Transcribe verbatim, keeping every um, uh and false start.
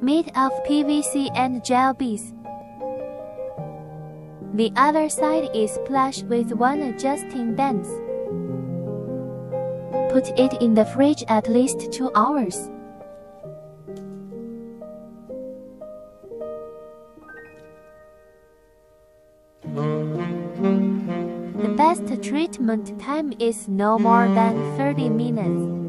made of P V C and gel beads. The other side is plush with one adjusting band. Put it in the fridge at least two hours. The best treatment time is no more than thirty minutes.